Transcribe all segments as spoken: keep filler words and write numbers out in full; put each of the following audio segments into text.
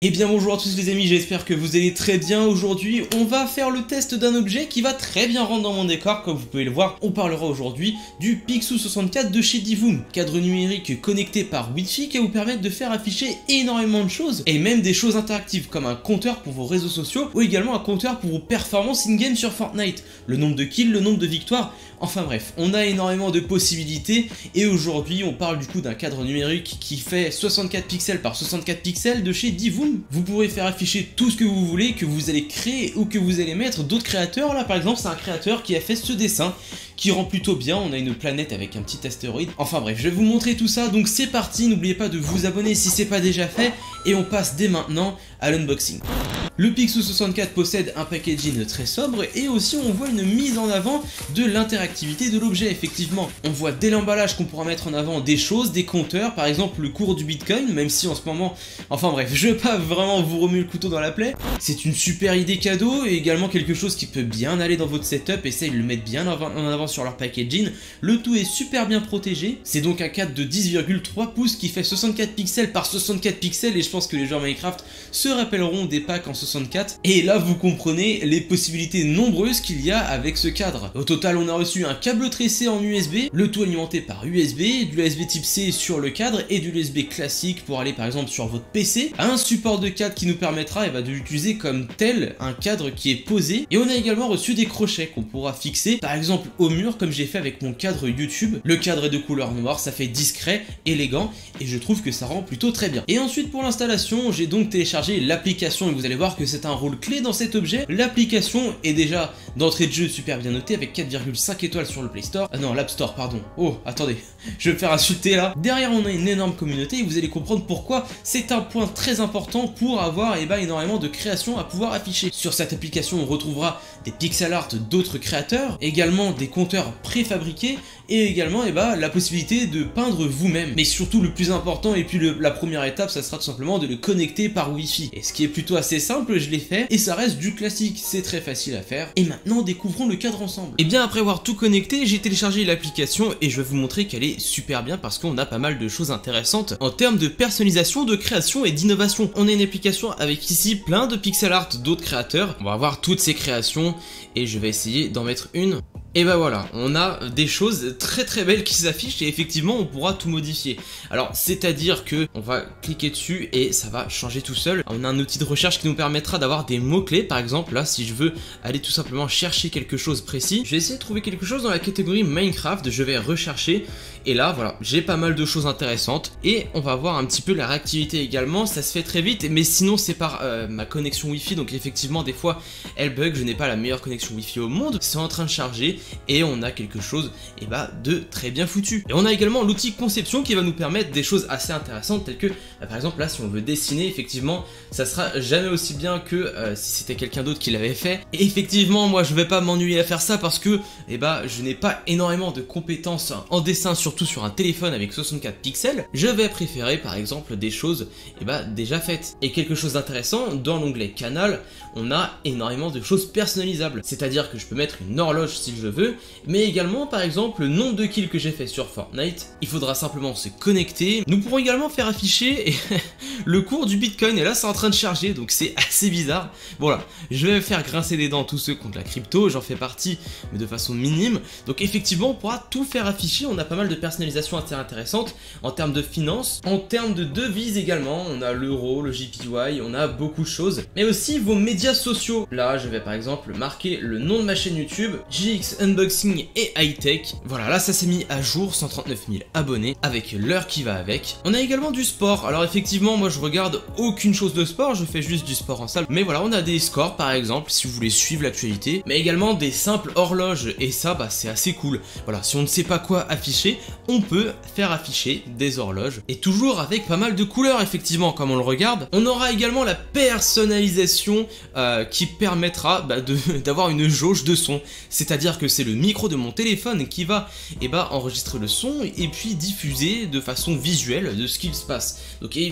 Eh bien bonjour à tous les amis, j'espère que vous allez très bien. Aujourd'hui on va faire le test d'un objet qui va très bien rentrer dans mon décor. Comme vous pouvez le voir, on parlera aujourd'hui du Picsou soixante-quatre de chez Divoom, cadre numérique connecté par Wi-Fi qui va vous permettre de faire afficher énormément de choses et même des choses interactives comme un compteur pour vos réseaux sociaux ou également un compteur pour vos performances in-game sur Fortnite, le nombre de kills, le nombre de victoires. Enfin bref, on a énormément de possibilités et aujourd'hui on parle du coup d'un cadre numérique qui fait soixante-quatre pixels par soixante-quatre pixels de chez Divoom. Vous pourrez faire afficher tout ce que vous voulez, que vous allez créer ou que vous allez mettre d'autres créateurs. Là par exemple c'est un créateur qui a fait ce dessin qui rend plutôt bien, on a une planète avec un petit astéroïde. Enfin bref, je vais vous montrer tout ça, donc c'est parti, n'oubliez pas de vous abonner si c'est pas déjà fait et on passe dès maintenant à l'unboxing. Le Picsou soixante-quatre possède un packaging très sobre et aussi on voit une mise en avant de l'interactivité de l'objet. Effectivement, on voit dès l'emballage qu'on pourra mettre en avant des choses, des compteurs, par exemple le cours du Bitcoin, même si en ce moment, enfin bref, je vais pas vraiment vous remuer le couteau dans la plaie. C'est une super idée cadeau et également quelque chose qui peut bien aller dans votre setup, essayez de le mettre bien en avant sur leur packaging. Le tout est super bien protégé, c'est donc un cadre de dix virgule trois pouces qui fait soixante-quatre pixels par soixante-quatre pixels et je pense que les joueurs Minecraft se rappelleront des packs en soixante-quatre. Et là vous comprenez les possibilités nombreuses qu'il y a avec ce cadre. Au total on a reçu un câble tressé en U S B, le tout alimenté par U S B, du U S B type C sur le cadre et du U S B classique pour aller par exemple sur votre P C, un support de cadre qui nous permettra eh ben, de l'utiliser comme tel, un cadre qui est posé. Et on a également reçu des crochets qu'on pourra fixer par exemple au mur comme j'ai fait avec mon cadre YouTube. Le cadre est de couleur noire, ça fait discret, élégant et je trouve que ça rend plutôt très bien. Et ensuite pour l'installation j'ai donc téléchargé l'application et vous allez voir que c'est un rôle clé dans cet objet. L'application est déjà d'entrée de jeu super bien notée avec quatre virgule cinq étoiles sur le Play Store. Ah non, l'App Store, pardon. Oh, attendez, je vais me faire insulter là. Derrière on a une énorme communauté et vous allez comprendre pourquoi c'est un point très important pour avoir eh ben, énormément de créations à pouvoir afficher. Sur cette application on retrouvera des pixel art d'autres créateurs, également des compteurs préfabriqués et également eh ben, la possibilité de peindre vous-même. Mais surtout le plus important et puis le, la première étape ça sera tout simplement de le connecter par Wi-Fi. Et ce qui est plutôt assez simple, je l'ai fait et ça reste du classique, c'est très facile à faire. Et maintenant découvrons le cadre ensemble. Et bien après avoir tout connecté, j'ai téléchargé l'application et je vais vous montrer qu'elle est super bien parce qu'on a pas mal de choses intéressantes en termes de personnalisation, de création et d'innovation. On a une application avec ici plein de pixel art d'autres créateurs. On va voir toutes ces créations et je vais essayer d'en mettre une. Et bah voilà, on a des choses très très belles qui s'affichent et effectivement on pourra tout modifier. Alors c'est à dire que on va cliquer dessus et ça va changer tout seul. On a un outil de recherche qui nous permettra d'avoir des mots clés. Par exemple là si je veux aller tout simplement chercher quelque chose précis, je vais essayer de trouver quelque chose dans la catégorie Minecraft. Je vais rechercher et là voilà, j'ai pas mal de choses intéressantes et on va voir un petit peu la réactivité également. Ça se fait très vite mais sinon c'est par euh, ma connexion Wi-Fi, donc effectivement des fois elle bug, je n'ai pas la meilleure connexion Wi-Fi au monde. C'est en train de charger et on a quelque chose et bah, de très bien foutu. Et on a également l'outil conception qui va nous permettre des choses assez intéressantes telles que bah, par exemple là si on veut dessiner, effectivement ça sera jamais aussi bien que euh, si c'était quelqu'un d'autre qui l'avait fait. Et effectivement moi je vais pas m'ennuyer à faire ça parce que et bah, je n'ai pas énormément de compétences en dessin, surtout sur un téléphone avec soixante-quatre pixels. Je vais préférer par exemple des choses et bah, déjà faites. Et quelque chose d'intéressant, dans l'onglet canal on a énormément de choses personnalisables, c'est à dire que je peux mettre une horloge si je veux, mais également par exemple le nombre de kills que j'ai fait sur Fortnite. Il faudra simplement se connecter. Nous pourrons également faire afficher le cours du Bitcoin et là c'est en train de charger donc c'est assez bizarre. Voilà, je vais faire grincer des dents tous ceux contre la crypto, j'en fais partie mais de façon minime. Donc effectivement on pourra tout faire afficher, on a pas mal de personnalisation assez intéressante en termes de finances, en termes de devises également, on a l'euro, le J P Y, on a beaucoup de choses, mais aussi vos médias sociaux. Là je vais par exemple marquer le nom de ma chaîne YouTube, J X Unboxing et High Tech. Voilà, là ça s'est mis à jour, cent trente-neuf mille abonnés avec l'heure qui va avec. On a également du sport. Alors effectivement moi je regarde aucune chose de sport, je fais juste du sport en salle, mais voilà on a des scores par exemple si vous voulez suivre l'actualité, mais également des simples horloges et ça bah c'est assez cool. Voilà, si on ne sait pas quoi afficher, on peut faire afficher des horloges et toujours avec pas mal de couleurs effectivement comme on le regarde. On aura également la personnalisation euh, qui permettra bah, d'avoir une jauge de son, c'est-à-dire que c'est le micro de mon téléphone qui va et bah, enregistrer le son et puis diffuser de façon visuelle de ce qu'il se passe. Donc effectivement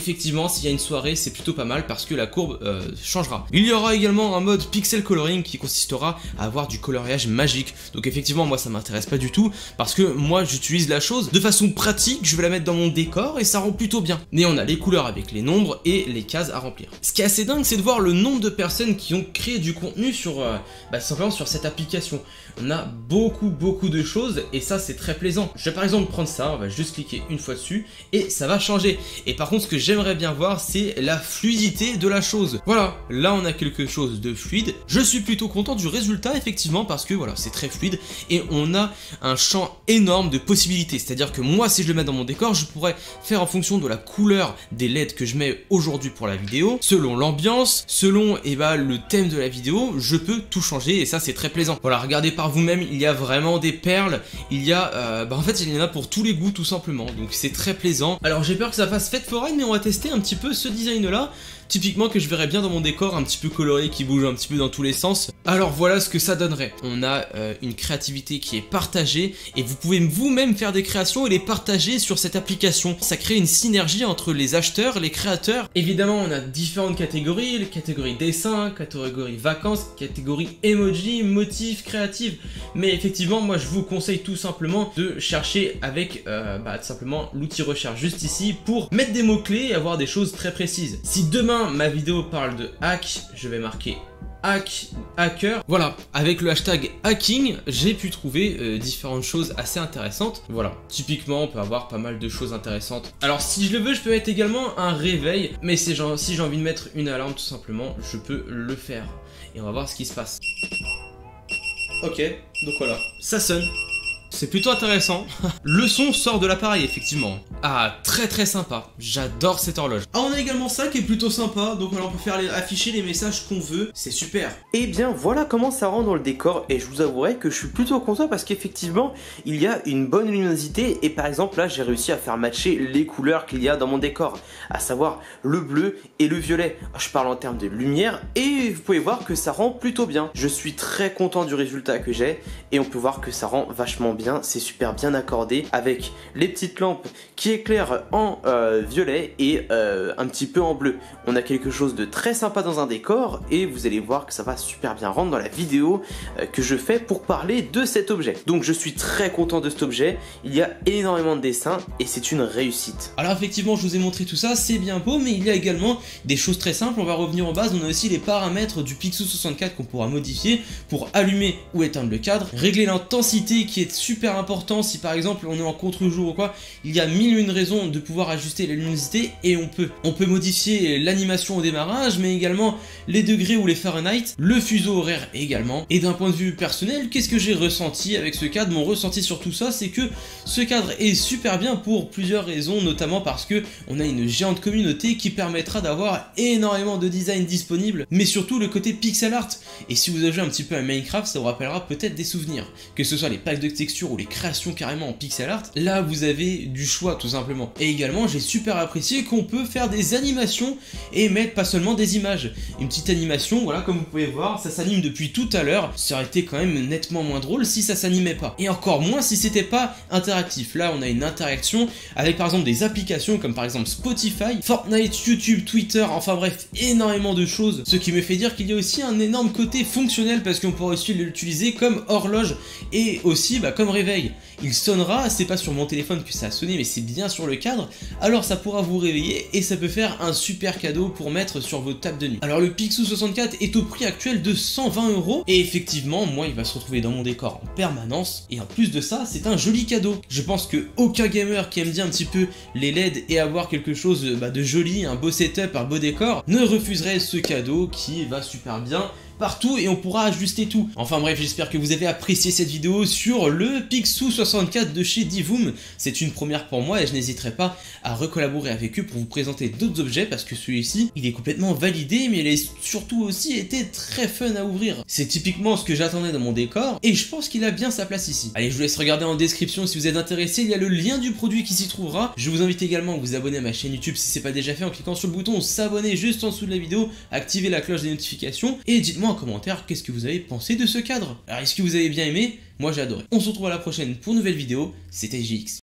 effectivement s'il y a une soirée c'est plutôt pas mal parce que la courbe euh, changera. Il y aura également un mode pixel coloring qui consistera à avoir du coloriage magique. Donc effectivement moi ça m'intéresse pas du tout parce que moi j'utilise la chose de façon pratique, je vais la mettre dans mon décor et ça rend plutôt bien. Mais on a les couleurs avec les nombres et les cases à remplir. Ce qui est assez dingue c'est de voir le nombre de personnes qui ont créé du contenu sur, euh, bah, simplement sur cette application. On a beaucoup beaucoup de choses et ça c'est très plaisant. Je vais par exemple prendre ça, on va juste cliquer une fois dessus et ça va changer. Et par contre ce que j'aimerais bien voir c'est la fluidité de la chose. Voilà, là on a quelque chose de fluide. Je suis plutôt content du résultat effectivement parce que voilà c'est très fluide et on a un champ énorme de possibilités. C'est à dire que moi si je le mets dans mon décor je pourrais faire en fonction de la couleur des L E D que je mets aujourd'hui pour la vidéo, selon l'ambiance, selon et bah, le thème de la vidéo, je peux tout changer et ça c'est très plaisant. Voilà, regardez par vous-même, il y a vraiment des perles, il y a, euh, bah en fait il y en a pour tous les goûts tout simplement, donc c'est très plaisant. Alors j'ai peur que ça fasse fête foraine mais on va tester un petit peu ce design là, typiquement que je verrais bien dans mon décor un petit peu coloré qui bouge un petit peu dans tous les sens. Alors voilà ce que ça donnerait. On a euh, une créativité qui est partagée et vous pouvez vous-même faire des créations et les partager sur cette application. Ça crée une synergie entre les acheteurs, les créateurs. Évidemment on a différentes catégories, les catégories dessin, catégorie vacances, catégorie emoji, motifs, créatifs. Mais effectivement moi je vous conseille tout simplement de chercher avec euh, bah, tout simplement l'outil recherche juste ici pour mettre des mots-clés et avoir des choses très précises. Si demain ma vidéo parle de hack, je vais marquer hack, hacker. Voilà, avec le hashtag hacking, j'ai pu trouver euh, différentes choses assez intéressantes. Voilà, typiquement, on peut avoir pas mal de choses intéressantes. Alors, si je le veux, je peux mettre également un réveil, mais si j'ai envie de mettre une alarme, tout simplement, je peux le faire. Et on va voir ce qui se passe. Ok, donc voilà, ça sonne. C'est plutôt intéressant. Le son sort de l'appareil, effectivement. Ah, très très sympa. J'adore cette horloge. Ah, on a également ça qui est plutôt sympa. Donc voilà, on peut faire les, afficher les messages qu'on veut. C'est super. Et bien voilà comment ça rend dans le décor. Et je vous avouerai que je suis plutôt content parce qu'effectivement, il y a une bonne luminosité. Et par exemple, là, j'ai réussi à faire matcher les couleurs qu'il y a dans mon décor. À savoir le bleu et le violet. Je parle en termes de lumière. Et vous pouvez voir que ça rend plutôt bien. Je suis très content du résultat que j'ai. Et on peut voir que ça rend vachement bien. C'est super bien accordé avec les petites lampes qui éclairent en euh, violet et euh, un petit peu en bleu. On a quelque chose de très sympa dans un décor et vous allez voir que ça va super bien rendre dans la vidéo euh, que je fais pour parler de cet objet. Donc je suis très content de cet objet, il y a énormément de dessins et c'est une réussite. Alors effectivement je vous ai montré tout ça, c'est bien beau, mais il y a également des choses très simples. On va revenir en base, on a aussi les paramètres du Picsou soixante-quatre qu'on pourra modifier pour allumer ou éteindre le cadre, régler l'intensité qui est super super important. Si par exemple on est en contre-jour ou quoi, il y a mille et une raisons de pouvoir ajuster la luminosité et on peut. On peut modifier l'animation au démarrage, mais également les degrés ou les Fahrenheit, le fuseau horaire également. Et d'un point de vue personnel, qu'est-ce que j'ai ressenti avec ce cadre? Mon ressenti sur tout ça, c'est que ce cadre est super bien pour plusieurs raisons, notamment parce que on a une géante communauté qui permettra d'avoir énormément de designs disponibles, mais surtout le côté pixel art. Et si vous avez joué un petit peu à Minecraft, ça vous rappellera peut-être des souvenirs, que ce soit les packs de textures ou les créations carrément en pixel art. Là vous avez du choix tout simplement. Et également j'ai super apprécié qu'on peut faire des animations et mettre pas seulement des images. Une petite animation, voilà, comme vous pouvez voir, ça s'anime depuis tout à l'heure. Ça aurait été quand même nettement moins drôle si ça s'animait pas, et encore moins si c'était pas interactif. Là on a une interaction avec par exemple des applications comme par exemple Spotify, Fortnite, YouTube, Twitter, enfin bref énormément de choses, ce qui me fait dire qu'il y a aussi un énorme côté fonctionnel parce qu'on pourra aussi l'utiliser comme horloge et aussi bah, comme réveil. Il sonnera, c'est pas sur mon téléphone que ça a sonné mais c'est bien sur le cadre, alors ça pourra vous réveiller et ça peut faire un super cadeau pour mettre sur votre table de nuit. Alors le Picsou soixante-quatre est au prix actuel de cent vingt euros et effectivement moi il va se retrouver dans mon décor en permanence et en plus de ça c'est un joli cadeau. Je pense que aucun gamer qui aime bien un petit peu les L E D et avoir quelque chose bah, de joli, un beau setup, un beau décor ne refuserait ce cadeau qui va super bien partout et on pourra ajuster tout. Enfin bref, j'espère que vous avez apprécié cette vidéo sur le Picsou soixante-quatre de chez Divoom. C'est une première pour moi et je n'hésiterai pas à recollaborer avec eux pour vous présenter d'autres objets parce que celui-ci, il est complètement validé mais il a surtout aussi été très fun à ouvrir. C'est typiquement ce que j'attendais dans mon décor et je pense qu'il a bien sa place ici. Allez, je vous laisse regarder en description si vous êtes intéressé, il y a le lien du produit qui s'y trouvera. Je vous invite également à vous abonner à ma chaîne YouTube si ce n'est pas déjà fait en cliquant sur le bouton s'abonner juste en dessous de la vidéo, activer la cloche des notifications et dites-moi en commentaire qu'est-ce que vous avez pensé de ce cadre. Alors est-ce que vous avez bien aimé? Moi j'ai adoré. On se retrouve à la prochaine pour une nouvelle vidéo, c'était J X.